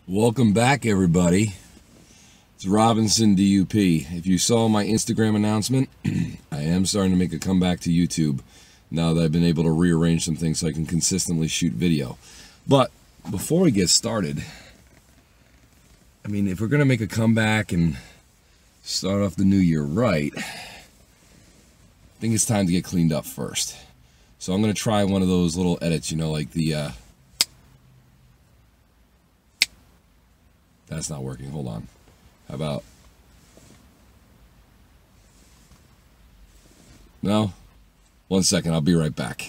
Welcome back, everybody. It's Robinson DUP. If you saw my Instagram announcement, I am starting to make a comeback to YouTube now that I've been able to rearrange some things so I can consistently shoot video. But before we get started, I mean, if we're going to make a comeback and start off the new year right, I think it's time to get cleaned up first. So I'm going to try one of those little edits, you know, like the... That's not working. Hold on. How about... No? 1 second. I'll be right back.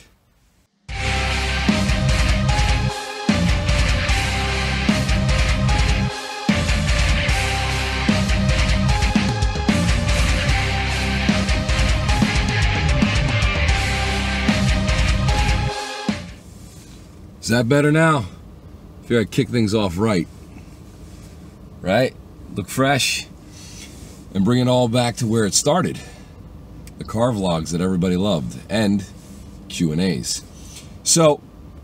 Is that better now? I feel like I kick things off right. Right? Look fresh and bring it all back to where it started. The car vlogs that everybody loved and Q&As. So,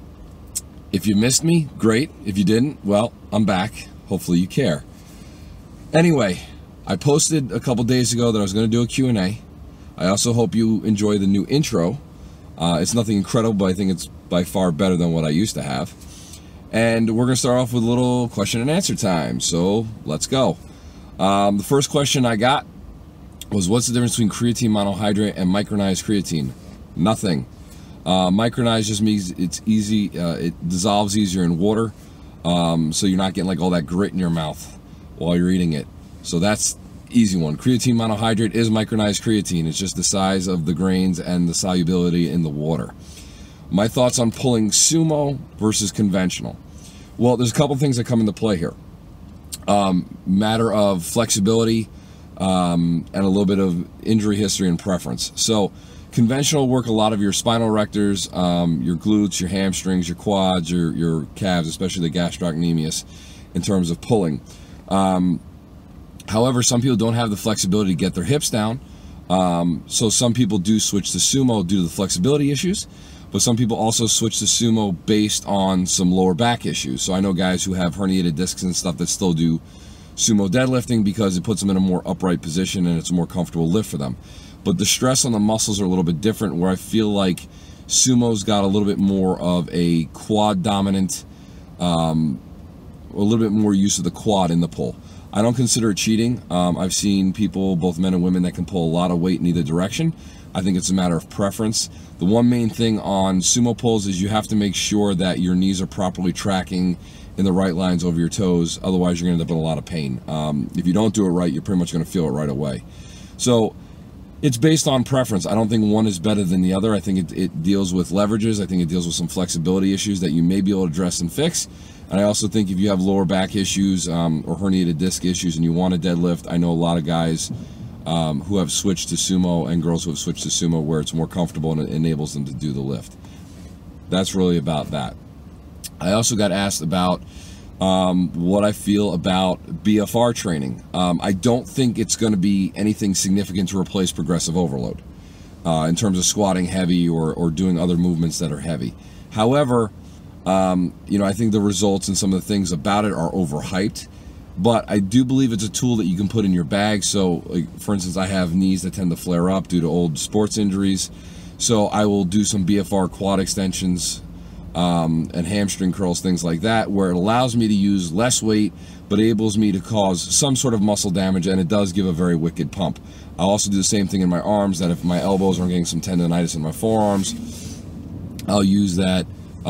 if you missed me, great. If you didn't, well, I'm back. Hopefully you care. Anyway, I posted a couple days ago that I was going to do a Q&A. I also hope you enjoy the new intro. It's nothing incredible, but I think it's by far better than what I used to have. And we're going to start off with a little question and answer time. So let's go. The first question I got was, what's the difference between creatine monohydrate and micronized creatine? Nothing. Micronized just means it's easy. It dissolves easier in water. So you're not getting like all that grit in your mouth while you're eating it. So that's easy one. Creatine monohydrate is micronized creatine. It's just the size of the grains and the solubility in the water. My thoughts on pulling Sumo versus conventional. Well, there's a couple things that come into play here. Matter of flexibility and a little bit of injury history and preference. So conventional work a lot of your spinal erectors, your glutes, your hamstrings, your quads, your calves, especially the gastrocnemius, in terms of pulling. However, some people don't have the flexibility to get their hips down. So some people do switch to Sumo due to the flexibility issues. But some people also switch to Sumo based on some lower back issues. So I know guys who have herniated discs and stuff that still do Sumo deadlifting because it puts them in a more upright position and it's a more comfortable lift for them. But the stress on the muscles are a little bit different, where I feel like Sumo's got a little bit more of a quad dominant, a little bit more use of the quad in the pull. I don't consider it cheating. I've seen people, both men and women, that can pull a lot of weight in either direction. I think it's a matter of preference. The one main thing on Sumo pulls is you have to make sure that your knees are properly tracking in the right lines over your toes. Otherwise, you're going to end up in a lot of pain. If you don't do it right, you're pretty much going to feel it right away. So it's based on preference. I don't think one is better than the other. I think it deals with leverages. I think it deals with some flexibility issues that you may be able to address and fix. And I also think if you have lower back issues or herniated disc issues and you want to deadlift, I know a lot of guys who have switched to Sumo and girls who have switched to Sumo where it's more comfortable and it enables them to do the lift. That's really about that. I also got asked about what I feel about BFR training. I don't think it's going to be anything significant to replace progressive overload in terms of squatting heavy or doing other movements that are heavy. However, you know, I think the results and some of the things about it are overhyped. But I do believe it's a tool that you can put in your bag. So, like, for instance, I have knees that tend to flare up due to old sports injuries. So I will do some BFR quad extensions and hamstring curls, things like that, where it allows me to use less weight, but enables me to cause some sort of muscle damage, and it does give a very wicked pump. I'll also do the same thing in my arms, that if my elbows are getting some tendonitis in my forearms, I'll use that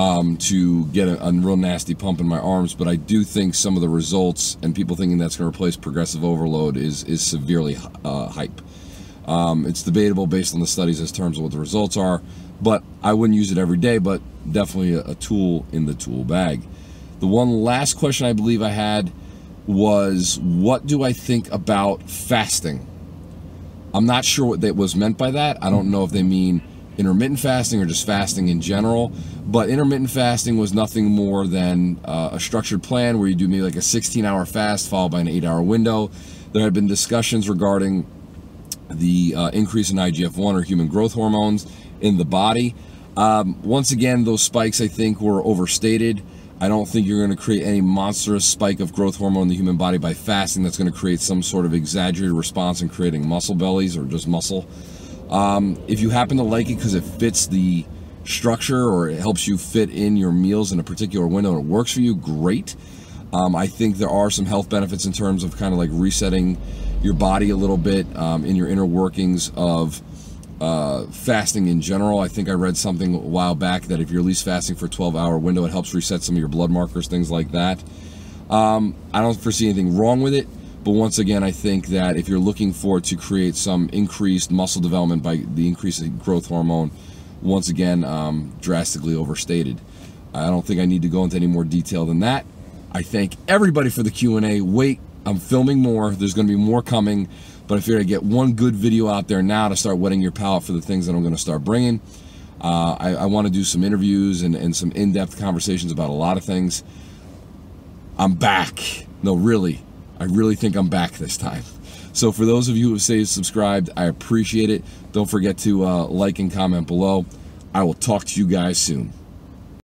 to get a real nasty pump in my arms. But I do think some of the results and people thinking that's going to replace progressive overload is severely hype. It's debatable based on the studies as terms of what the results are, but I wouldn't use it every day, but definitely a tool in the tool bag. The one last question I believe I had was, what do I think about fasting? I'm not sure what that was meant by that. I don't know if they mean intermittent fasting or just fasting in general, but intermittent fasting was nothing more than a structured plan where you do maybe like a 16-hour fast followed by an 8-hour window. There had been discussions regarding the increase in IGF-1 or human growth hormones in the body. Once again, those spikes I think were overstated. I don't think you're going to create any monstrous spike of growth hormone in the human body by fasting that's going to create some sort of exaggerated response in creating muscle bellies or just muscle. If you happen to like it because it fits the structure or it helps you fit in your meals in a particular window and it works for you, great. I think there are some health benefits in terms of kind of like resetting your body a little bit in your inner workings of fasting in general. I think I read something a while back that if you're at least fasting for a 12-hour window, it helps reset some of your blood markers, things like that. I don't foresee anything wrong with it, but once again, I think that if you're looking for it to create some increased muscle development by the increase in growth hormone, once again, drastically overstated. I don't think I need to go into any more detail than that. I thank everybody for the Q&A. Wait, I'm filming more. There's going to be more coming, but I figured I'd get one good video out there now to start wetting your palate for the things that I'm going to start bringing. I want to do some interviews and some in-depth conversations about a lot of things. I'm back. No, really. I really think I'm back this time. So for those of you who have stayed subscribed, I appreciate it. Don't forget to like and comment below. I will talk to you guys soon.